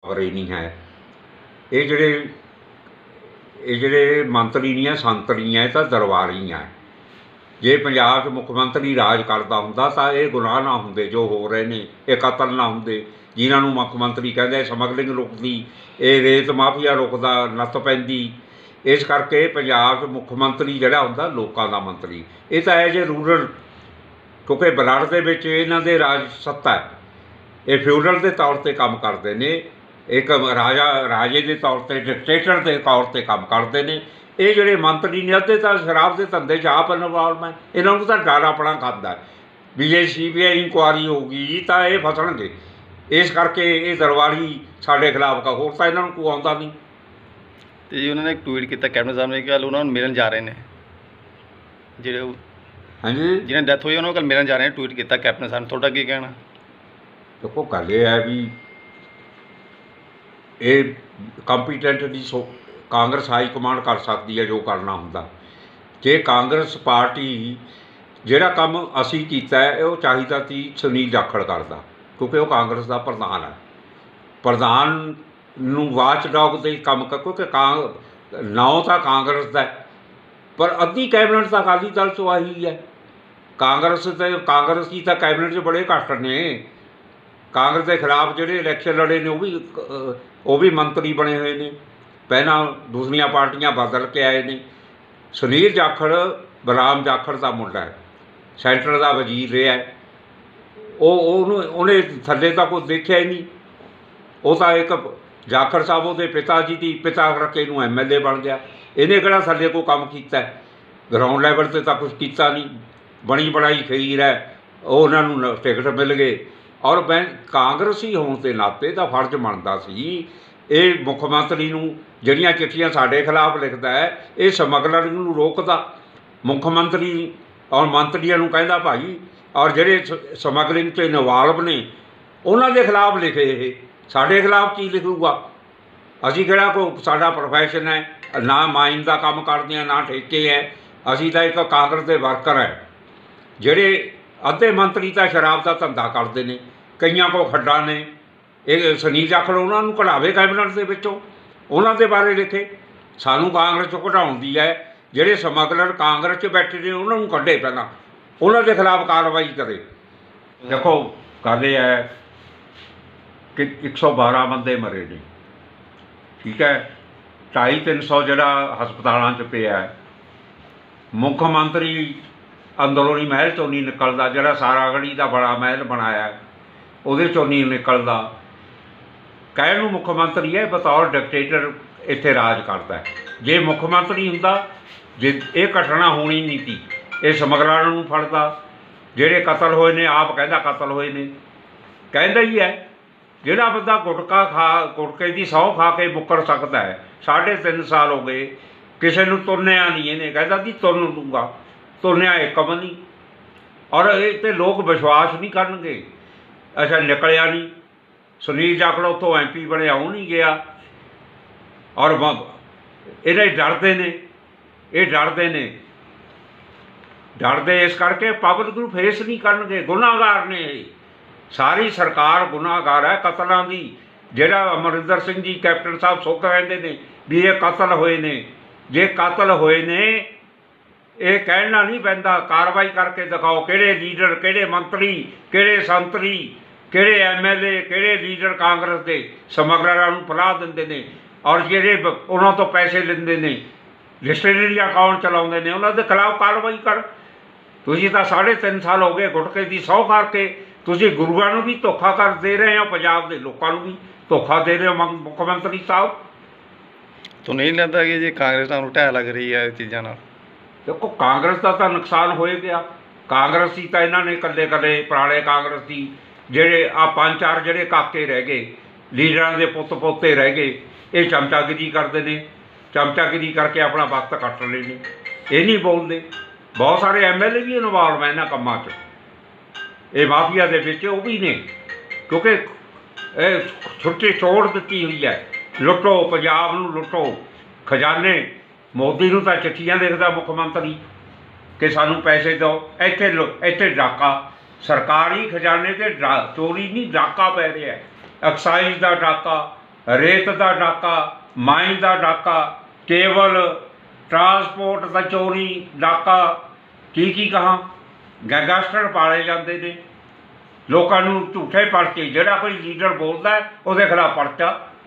Power ही नहीं है। ये ਜਿਹੜੇ ਮੰਤਰੀ ਨਹੀਂ ਹੈ ਸੰਤਰੀ ਹੈ ਤਾਂ ਦਰਬਾਰੀ ਹੈ। ਜੇ ਪੰਜਾਬ 'ਚ ਮੁੱਖ ਮੰਤਰੀ ਰਾਜ ਕਰਦਾ ਹੁੰਦਾ ਤਾਂ ਇਹ ਗੁਨਾਹ ਨਾ ਹੁੰਦੇ ਜੋ ਹੋ ਰਹੇ ਨੇ, ਇਹ ਕਤਲ ਨਾ ਹੁੰਦੇ ਜਿਨ੍ਹਾਂ ਨੂੰ ਮੁੱਖ ਮੰਤਰੀ ਕਹਿੰਦੇ, ਸਮਗਲਿੰਗ ਰੁਕਦੀ, ਇਹ ਰੇਤ ਮਾਫੀਆ ਰੁਕਦਾ, ਨੱਥ ਪੈਂਦੀ। ਇਸ ਕਰਕੇ ਪੰਜਾਬ 'ਚ ਮੁੱਖ ਮੰਤਰੀ ਜਿਹੜਾ ਹੁੰਦਾ ਲੋਕਾਂ ਦਾ ਮੰਤਰੀ। ਇਹ ਤਾਂ ਐਜ ਏ ਰੂਰਲ, ਕਿਉਂਕਿ ਬਲੱਡ ਦੇ ਵਿੱਚ ਇਹਨਾਂ ਦੇ ਰਾਜ ਸੱਤਾ ਹੈ। ਇਹ ਫਿਊਡਲ ਦੇ ਤੌਰ 'ਤੇ ਕੰਮ ਕਰਦੇ ਨੇ, ਇੱਕ ਰਾਜੇ ਦੇ ਤੌਰ 'ਤੇ, ਡਿਕਟੇਟਰ ਦੇ ਤੌਰ 'ਤੇ ਕੰਮ ਕਰਦੇ ਨੇ। ਇਹ ਜਿਹੜੇ ਮੰਤਰੀ ਨੇ ਅੱਧੇ ਤਾਂ ਸ਼ਰਾਬ ਦੇ ਧੰਦੇ 'ਚ ਆਪ ਇਨਵੋਲਵ ਹੈ। ਇਹਨਾਂ ਨੂੰ ਤਾਂ ਡਰ ਆਪਣਾ ਖਾਂਦਾ ਵੀ ਜੇ CBI ਇਨਕੁਆਰੀ ਹੋਊਗੀ ਤਾਂ ਇਹ ਫਸਣਗੇ। ਇਸ ਕਰਕੇ ਇਹ ਦਰਬਾਰੀ ਸਾਡੇ ਖਿਲਾਫ ਹੋਰ ਤਾਂ ਇਹਨਾਂ ਨੂੰ ਕੋਈ ਆਉਂਦਾ ਨਹੀਂ। ਤੇ ਜੀ ਉਹਨਾਂ ਨੇ ਇੱਕ ਟਵੀਟ ਕੀਤਾ ਕੈਪਟਨ ਸਾਹਿਬ ਨੇ ਕਿ ਕੱਲ੍ਹ ਉਹਨਾਂ ਨੂੰ ਮਿਲਣ ਜਾ ਰਹੇ ਨੇ, ਜਿਹੜੇ ਹਾਂਜੀ ਜਿਹਨਾਂ ਡੈਥ ਹੋਈ ਉਹਨਾਂ ਨੂੰ ਕੱਲ੍ਹ ਮਿਲਣ ਜਾ ਰਹੇ ਨੇ, ਟਵੀਟ ਕੀਤਾ ਕੈਪਟਨ ਸਾਹਿਬ ਨੇ। ਤੁਹਾਡਾ ਕੀ ਕਹਿਣਾ? ਦੇਖੋ ਗੱਲ ਇਹ ਹੈ ਵੀ ਇਹ ਕੰਪੀਟੈਂਟ ਦੀ ਕਾਂਗਰਸ ਹਾਈ ਕਮਾਂਡ ਕਰ ਸਕਦੀ ਹੈ ਜੋ ਕਰਨਾ ਹੁੰਦਾ। ਜੇ ਕਾਂਗਰਸ ਪਾਰਟੀ ਜਿਹੜਾ ਕੰਮ ਅਸੀਂ ਕੀਤਾ ਹੈ ਉਹ ਚਾਹੀਦਾ ਸੀ ਸੁਨੀਲ ਜਾਖੜ ਕਰਦਾ, ਕਿਉਂਕਿ ਉਹ ਕਾਂਗਰਸ ਦਾ ਪ੍ਰਧਾਨ ਹੈ। ਪ੍ਰਧਾਨ ਨੂੰ ਵਾਚ ਡੌਗ ਦੇ ਕੰਮ ਕਿਉਂਕਿ ਨਾਂ ਤਾਂ ਕਾਂਗਰਸ ਦਾ, ਪਰ ਅੱਧੀ ਕੈਬਨਿਟ ਤਾਂ ਅਕਾਲੀ ਦਲ 'ਚੋਂ ਆਈ ਹੈ। ਕਾਂਗਰਸ ਦੀ ਤਾਂ ਕੈਬਨਿਟ 'ਚ ਬੜੇ ਘੱਟ ਨੇ। ਕਾਂਗਰਸ ਦੇ ਖਿਲਾਫ ਜਿਹੜੇ ਇਲੈਕਸ਼ਨ ਲੜੇ ਨੇ ਉਹ ਵੀ ਮੰਤਰੀ ਬਣੇ ਹੋਏ ਨੇ, ਪਹਿਲਾਂ ਦੂਸਰੀਆਂ ਪਾਰਟੀਆਂ ਬਦਲ ਕੇ ਆਏ ਨੇ। ਸੁਨੀਲ ਜਾਖੜ ਬਲਰਾਮ ਜਾਖੜ ਦਾ ਮੁੰਡਾ ਹੈ, ਸੈਂਟਰ ਦਾ ਵਜ਼ੀਰ ਰਿਹਾ। ਉਹਨੇ ਥੱਲੇ ਤਾਂ ਕੁਛ ਦੇਖਿਆ ਹੀ ਨਹੀਂ। ਉਹ ਤਾਂ ਇੱਕ ਜਾਖੜ ਸਾਹਿਬ ਉਹਦੇ ਪਿਤਾ ਜੀ ਦੀ ਪਿਤਾ ਕਰਕੇ ਇਹਨੂੰ MLA ਬਣ ਗਿਆ। ਇਹਨੇ ਕਿਹੜਾ ਥੱਲੇ ਕੋਈ ਕੰਮ ਕੀਤਾ? ਗਰਾਊਂਡ ਲੈਵਲ 'ਤੇ ਤਾਂ ਕੁਛ ਕੀਤਾ ਨਹੀਂ। ਬਣੀ ਬਣਾਈ ਖੀਰ ਹੈ, ਉਹ ਉਹਨਾਂ ਨੂੰ ਟਿਕਟ ਮਿਲ ਗਏ। ਔਰ ਕਾਂਗਰਸੀ ਹੋਣ ਦੇ ਨਾਤੇ ਦਾ ਫਰਜ਼ ਬਣਦਾ ਸੀ ਇਹ ਮੁੱਖ ਮੰਤਰੀ ਨੂੰ ਜਿਹੜੀਆਂ ਚਿੱਠੀਆਂ ਸਾਡੇ ਖਿਲਾਫ ਲਿਖਦਾ ਹੈ, ਇਹ ਸਮਗਲਰਿੰਗ ਨੂੰ ਰੋਕਦਾ ਮੁੱਖ ਮੰਤਰੀ, ਔਰ ਮੰਤਰੀਆਂ ਨੂੰ ਕਹਿੰਦਾ ਭਾਈ, ਔਰ ਜਿਹੜੇ ਸਮਗਲਿੰਗ 'ਚ ਇਨਵਾਲਵ ਨੇ ਉਹਨਾਂ ਦੇ ਖਿਲਾਫ ਲਿਖੇ। ਇਹ ਸਾਡੇ ਖਿਲਾਫ ਕੀ ਲਿਖੂਗਾ? ਅਸੀਂ ਕਿਹੜਾ ਕੋਈ ਸਾਡਾ ਪ੍ਰੋਫੈਸ਼ਨ ਹੈ? ਨਾ ਮਾਈਨ ਦਾ ਕੰਮ ਕਰਦੇ ਹਾਂ, ਨਾ ਠੇਕੇ ਹੈ। ਅਸੀਂ ਤਾਂ ਇੱਕ ਕਾਂਗਰਸ ਦੇ ਵਰਕਰ ਹੈ। ਜਿਹੜੇ ਅੱਧੇ ਮੰਤਰੀ ਤਾਂ ਸ਼ਰਾਬ ਦਾ ਧੰਦਾ ਕਰਦੇ ਨੇ, ਕਈਆਂ ਕੋਲ ਖੱਡਾਂ ਨੇ। ਇਹ ਸੁਨੀਲ ਜਾਖੜ ਉਹਨਾਂ ਨੂੰ ਕਢਾਵੇ ਕੈਬਨਿਟ ਦੇ ਵਿੱਚੋਂ, ਉਹਨਾਂ ਦੇ ਬਾਰੇ ਲਿਖੇ। ਸਾਨੂੰ ਕਾਂਗਰਸ 'ਚੋਂ ਕਢਾਉਣ ਦੀ ਹੈ। ਜਿਹੜੇ ਸਮਗਲਰ ਕਾਂਗਰਸ 'ਚ ਬੈਠੇ ਨੇ ਉਹਨਾਂ ਨੂੰ ਕੱਢੇ, ਪਹਿਲਾਂ ਉਹਨਾਂ ਦੇ ਖਿਲਾਫ ਕਾਰਵਾਈ ਕਰੇ। ਦੇਖੋ ਗੱਲ ਇਹ ਹੈ ਕਿ 112 ਬੰਦੇ ਮਰੇ ਨੇ, ਠੀਕ ਹੈ। 250-300 ਜਿਹੜਾ ਹਸਪਤਾਲਾਂ 'ਚ ਪਿਆ ਹੈ। ਮੁੱਖ ਮੰਤਰੀ ਅੰਦਰੂਨੀ ਮਹਿਲ 'ਚੋਂ ਨਹੀਂ ਨਿਕਲਦਾ, ਜਿਹੜਾ ਸਾਰਾਗੜ੍ਹੀ ਦਾ ਬੜਾ ਮਹਿਲ ਬਣਾਇਆ ਉਹਦੇ 'ਚੋਂ ਨਹੀਂ ਨਿਕਲਦਾ। ਕਹਿਣ ਨੂੰ ਮੁੱਖ ਮੰਤਰੀ ਹੈ, ਬਤੌਰ ਡਿਕਟੇਟਰ ਇੱਥੇ ਰਾਜ ਕਰਦਾ। ਜੇ ਮੁੱਖ ਮੰਤਰੀ ਹੁੰਦਾ, ਜੇ ਇਹ ਘਟਨਾ ਹੋਣੀ ਨਹੀਂ ਸੀ। ਇਹ ਸਮਗਲਰਾਂ ਨੂੰ ਫੜਦਾ, ਜਿਹੜੇ ਕਤਲ ਹੋਏ ਨੇ ਆਪ ਕਹਿੰਦਾ ਕਤਲ ਹੋਏ ਨੇ, ਕਹਿੰਦਾ ਹੀ ਹੈ। ਜਿਹੜਾ ਬੰਦਾ ਗੁਟਕੇ ਦੀ ਸਹੁੰ ਖਾ ਕੇ ਮੁੱਕਰ ਸਕਦਾ ਹੈ। 3.5 ਸਾਲ ਹੋ ਗਏ ਕਿਸੇ ਨੂੰ ਤੁਰਨਿਆ ਨਹੀਂ, ਇਹਨੇ ਕਹਿੰਦਾ ਸੀ ਤੁਰਨ ਦੂੰਗਾ, ਤੁਰਨਿਆ ਇੱਕਮ ਨਹੀਂ। ਔਰ ਇਹ 'ਤੇ ਲੋਕ ਵਿਸ਼ਵਾਸ ਨਹੀਂ ਕਰਨਗੇ। ਅੱਛਾ ਨਿਕਲਿਆ ਨਹੀਂ, ਸੁਨੀਲ ਜਾਖੜ ਉੱਥੋਂ MP ਬਣਿਆ, ਉਹ ਨਹੀਂ ਗਿਆ। ਔਰ ਇਹਦੇ ਡਰਦੇ ਨੇ, ਇਹ ਡਰਦੇ ਇਸ ਕਰਕੇ ਪਬਲਿਕ ਨੂੰ ਫੇਸ ਨਹੀਂ ਕਰਨਗੇ। ਗੁਨਾਹਗਾਰ ਨੇ ਇਹ, ਸਾਰੀ ਸਰਕਾਰ ਗੁਨਾਹਗਾਰ ਹੈ ਕਤਲਾਂ ਦੀ। ਜਿਹੜਾ ਅਮਰਿੰਦਰ ਸਿੰਘ ਜੀ ਕੈਪਟਨ ਸਾਹਿਬ ਸੁੱਖ ਕਹਿੰਦੇ ਨੇ ਵੀ ਇਹ ਕਤਲ ਹੋਏ ਨੇ, ਜੇ ਕਤਲ ਹੋਏ ਨੇ ਇਹ ਕਹਿਣਾ ਨਹੀਂ ਪੈਂਦਾ, ਕਾਰਵਾਈ ਕਰਕੇ ਦਿਖਾਓ। ਕਿਹੜੇ ਲੀਡਰ, ਕਿਹੜੇ ਮੰਤਰੀ, ਕਿਹੜੇ ਸੰਤਰੀ, ਕਿਹੜੇ MLA, ਕਿਹੜੇ ਲੀਡਰ ਕਾਂਗਰਸ ਦੇ ਸਮਗਲਰਾਂ ਨੂੰ ਫਲਾਹ ਦਿੰਦੇ ਨੇ, ਔਰ ਜਿਹੜੇ ਉਹਨਾਂ ਤੋਂ ਪੈਸੇ ਲੈਂਦੇ ਨੇ, ਡਿਸਟਿਲਰੀ ਅਕਾਊਂਟ ਚਲਾਉਂਦੇ ਨੇ, ਉਹਨਾਂ ਦੇ ਖਿਲਾਫ ਕਾਰਵਾਈ ਕਰ। ਤੁਸੀਂ ਤਾਂ 3.5 ਸਾਲ ਹੋ ਗਏ ਗੁਟਕੇ ਦੀ ਸਹੁੰ ਕਰਕੇ ਤੁਸੀਂ ਗੁਰੂਆਂ ਨੂੰ ਵੀ ਧੋਖਾ ਕਰ ਦੇ ਰਹੇ ਹੋ, ਪੰਜਾਬ ਦੇ ਲੋਕਾਂ ਨੂੰ ਵੀ ਧੋਖਾ ਦੇ ਰਹੇ ਹੋ ਮੁੱਖ ਮੰਤਰੀ ਸਾਹਿਬ। ਤੁਹਾਨੂੰ ਨਹੀਂ ਲੱਗਦਾ ਕਿ ਜੇ ਕਾਂਗਰਸ ਨੂੰ ਢਹਿ ਲੱਗ ਰਹੀ ਹੈ ਇਹ ਚੀਜ਼ਾਂ ਨਾਲ? ਦੇਖੋ ਕਾਂਗਰਸ ਦਾ ਤਾਂ ਨੁਕਸਾਨ ਹੋਏ ਗਿਆ। ਕਾਂਗਰਸ ਹੀ ਤਾਂ ਇਹਨਾਂ ਨੇ ਇਕੱਲੇ ਪੁਰਾਣੇ ਕਾਂਗਰਸ ਦੀ ਜਿਹੜੇ 5-4 ਜਿਹੜੇ ਕਾਕੇ ਰਹਿ ਗਏ, ਲੀਡਰਾਂ ਦੇ ਪੁੱਤ ਪੋਤੇ ਰਹਿ ਗਏ, ਇਹ ਚਮਚਾਗਿਰੀ ਕਰਦੇ ਨੇ। ਚਮਚਾਗਿਰੀ ਕਰਕੇ ਆਪਣਾ ਵਕਤ ਕੱਟ ਰਹੇ ਨੇ, ਇਹ ਨਹੀਂ ਬੋਲਦੇ। ਬਹੁਤ ਸਾਰੇ MLA ਵੀ ਇਨਵਾਲਵ ਹੈ ਇਹਨਾਂ ਕੰਮਾਂ 'ਚ, ਇਹ ਮਾਫੀਆ ਦੇ ਵਿੱਚ ਉਹ ਵੀ ਨੇ, ਕਿਉਂਕਿ ਇਹ ਛੁੱਟੀ ਤੋੜ ਦਿੱਤੀ ਹੋਈ ਹੈ। ਲੁੱਟੋ ਪੰਜਾਬ ਨੂੰ, ਲੁੱਟੋ ਖਜ਼ਾਨੇ। ਮੋਦੀ ਨੂੰ ਤਾਂ ਚਿੱਠੀਆਂ ਲਿਖਦਾ ਮੁੱਖ ਮੰਤਰੀ ਕਿ ਸਾਨੂੰ ਪੈਸੇ ਦਿਓ। ਇੱਥੇ ਡਾਕਾ, ਸਰਕਾਰੀ ਖਜ਼ਾਨੇ 'ਤੇ ਚੋਰੀ ਨਹੀਂ, ਡਾਕਾ ਪੈ ਰਿਹਾ। ਐਕਸਾਈਜ਼ ਦਾ ਡਾਕਾ, रेत का डाका, माइन का डाका, केबल ट्रांसपोर्ट का चोरी डाका, की कहाँ गैंगस्टर पाले जाते हैं। लोगों को झूठे परचे, जोड़ा कोई लीडर बोलता है उसके खिलाफ परचा।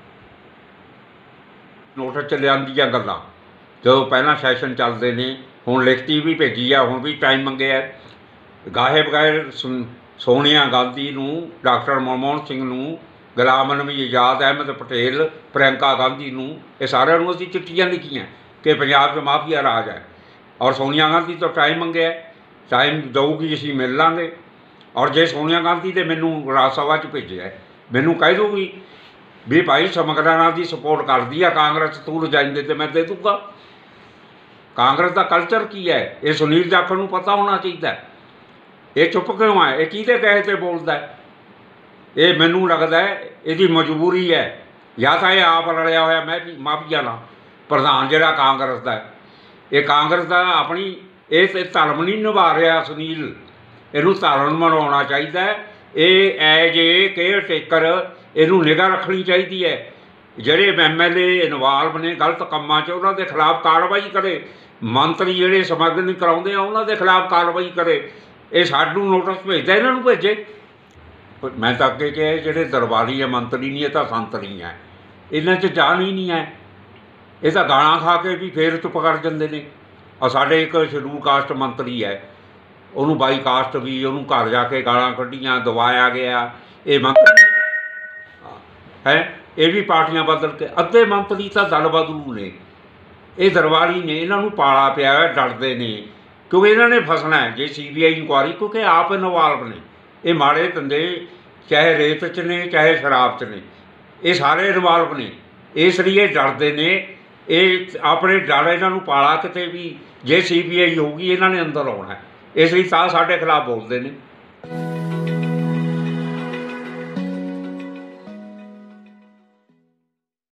नोटिस च लिया गल्लां जो पहला सैशन चलते हैं, हुण लिखती भी भेजी आ, हुण भी टाइम मंगया। गाहे बगैर सोनिया गांधी नूं, डॉक्टर मनमोहन सिंह नूं, गुलाम नबी आज़ाद, अहमद पटेल, प्रियंका गांधी नूं, ये सारिਆਂ ਨੂੰ ਅਸੀਂ चिट्ठियां लिखियां कि पंजाब 'ਚ माफिया राज है। और सोनिया गांधी तो टाइम मंगया, टाइम दऊगी असीं मिल लांगे। और जे सोनिया गांधी ने मैनू राज सभा 'ਚ भेजिਆ, मैनू कह दूगी भी भाई समगलरां की सपोर्ट करती है कांग्रेस, तू रजाइंदे तो मैं दे दूँगा। कांग्रेस का कल्चर की है, ये सुनील जाखड़ नूं पता होना चाहिए। ये चुप क्यों है, ये किहदे कहे ते बोलदा है? ये मैनू लगता है इसकी मजबूरी है, या तो ये आप लड़िया होया मैं माफिया नाल। प्रधान जिहड़ा कांग्रेस का, ये कांग्रेस का अपनी ये धर्म नहीं निभा रहा सुनील, इनू धर्म मनाउणा चाहिए। ये एज ए केयर टेकर इनू निगाह रखनी चाहिए है। ਜਿਹੜੇ MLA इनवाल्व ने गलत ਕੰਮਾਂ 'ਚ ਉਹਨਾਂ ਦੇ ਖਿਲਾਫ ਕਾਰਵਾਈ करे। ਮੰਤਰੀ ਜਿਹੜੇ ਸਮਗਲਿੰਗ ਕਰਾਉਂਦੇ ਆ ਉਹਨਾਂ ਦੇ ਖਿਲਾਫ ਕਾਰਵਾਈ करे। ਇਹ ਸਾਨੂੰ ਨੋਟਿਸ ਭੇਜਦਾ, ਇਹਨਾਂ ਨੂੰ ਭੇਜੇ। ਮੈਂ ਤਾਂ ਅੱਗੇ ਕਿਹਾ ਜਿਹੜੇ ਦਰਬਾਰੀ ਆ ਮੰਤਰੀ ਨਹੀਂ, ਇਹ ਤਾਂ ਸੰਤ ਨਹੀਂ ਹੈ, ਇਹਨਾਂ 'ਚ ਜਾਨ ਹੀ ਨਹੀਂ ਹੈ। ਇਹ ਤਾਂ ਗਾਲਾਂ ਖਾ ਕੇ ਵੀ ਫੇਰ ਚੁੱਪ ਕਰ ਜਾਂਦੇ ਨੇ। ਆ ਸਾਡੇ ਇੱਕ ਸ਼ਡਿਊਲ ਕਾਸਟ ਮੰਤਰੀ ਹੈ, ਉਹਨੂੰ ਬਾਈ ਕਾਸਟ ਵੀ ਉਹਨੂੰ ਘਰ ਜਾ ਕੇ ਗਾਲਾਂ ਕੱਢੀਆਂ, ਦਵਾਇਆ ਗਿਆ। ਇਹ ਮੰਤਰੀ है, ये भी पार्टियां बदल के अद्धे मंत्री तो दल बदलू ने, ये दरबारी ने, इन्हों पाला पिया डरते ने क्योंकि इन्होंने फसना है जे CBI इंक्वायरी, क्योंकि आप इनवाल्व ने। ये माड़े धंधे चाहे रेत च ने चाहे शराब च ने, ये सारे इनवाल्व ने, इसलिए डरते ने। ये अपने डर इन्हों पाला किते भी जे CBI होगी इन्होंने अंदर आना है, इसलिए साढ़े खिलाफ बोलते हैं।